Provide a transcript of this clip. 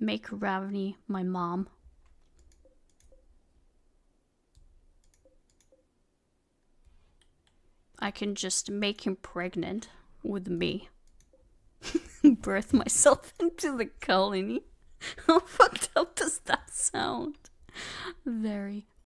make Ravni my mom. I can just make him pregnant with me. Birth myself into the colony. How fucked up does that sound? Very,